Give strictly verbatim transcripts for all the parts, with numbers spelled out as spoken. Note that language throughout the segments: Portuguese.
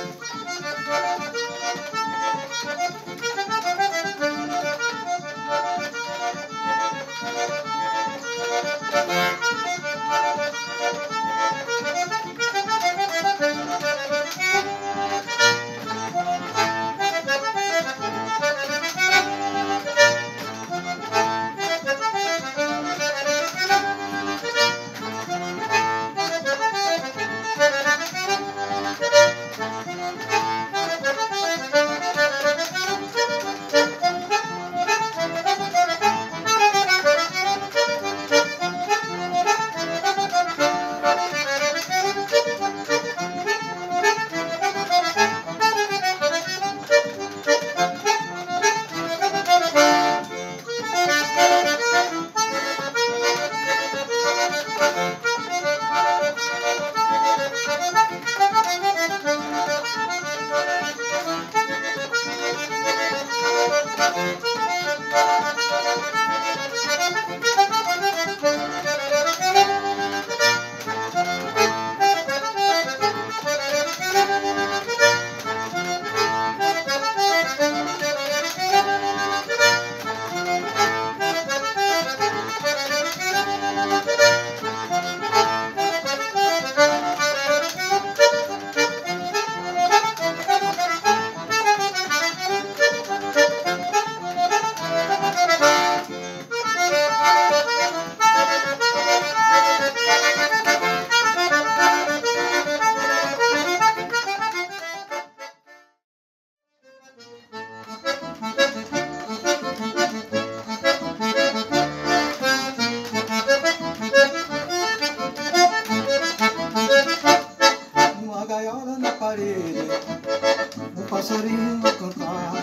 Um passarinho a cantar,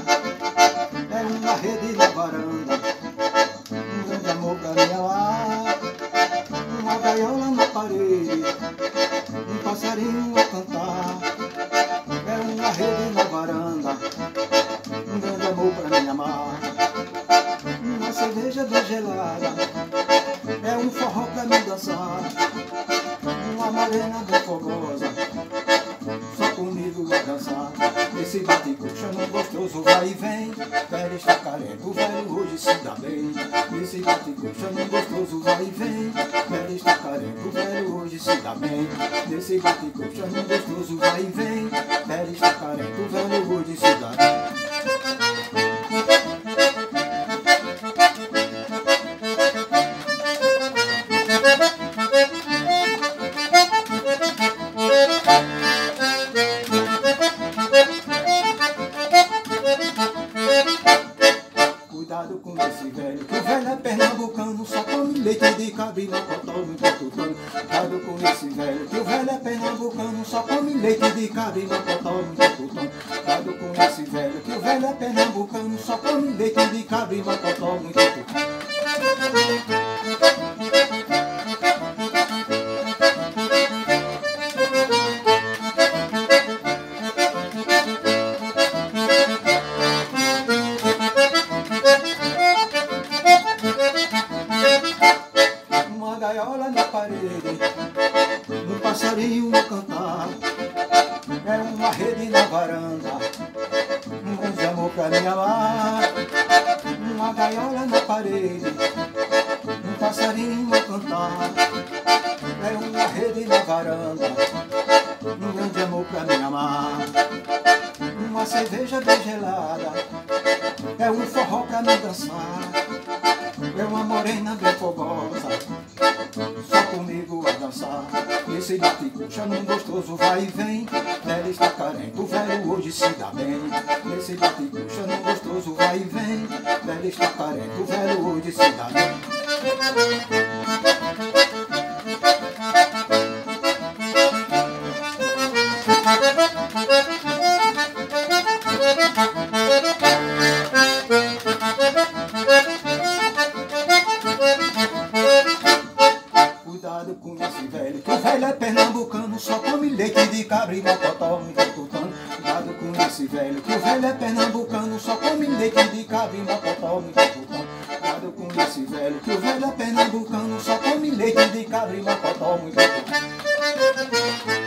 é uma rede na varanda, um grande amor pra me amar. Uma gaiola na parede, um passarinho a cantar, é uma rede na varanda, um grande amor pra me amar. Uma cerveja bem gelada, é um forró pra me dançar, uma morena bem fogosa, só comigo vai dançar. Esse bate-coxa não gostoso vai e vem, velho está careca, o velho hoje se dá bem. Esse bate-coxa não gostoso vai e vem, velho está careca, o velho hoje se dá bem. Esse bate-coxa não gostoso vai e vem, velho está careca, o velho hoje se dá bem. Cuidado com esse velho, que o velho é pernambucano, só come leite de cabra e mocotó no tutano. Cuidado com esse velho, que o velho é pernambucano, só come leite de cabra e mocotó no tutano. Cuidado com esse velho, que o velho é pernambucano, só come leite de cabra e mocotó no tutano. Gaiola na parede, um passarinho a cantar, é uma rede na varanda, um grande amor pra me amar. Uma gaiola na parede, um passarinho a cantar, é uma rede na varanda, um grande amor pra me amar. Uma cerveja bem gelada, é um forró pra me dançar, é uma morena bem fogosa, só comigo a dançar. Esse bate-coxa num gostoso vai e vem, velho está carente, o velho hoje se dá bem. Esse bate-coxa num gostoso vai e vem, velho está carente, o velho hoje se dá bem. Cuidado com esse velho, que o velho é pernambucano, só come leite de cabra e mocotó no tutano. Cuidado com esse velho, que o velho é pernambucano, só come leite de cabra e mocotó no tutano. Cuidado com esse velho, que o velho é pernambucano, só come leite de cabra e mocotó no tutano.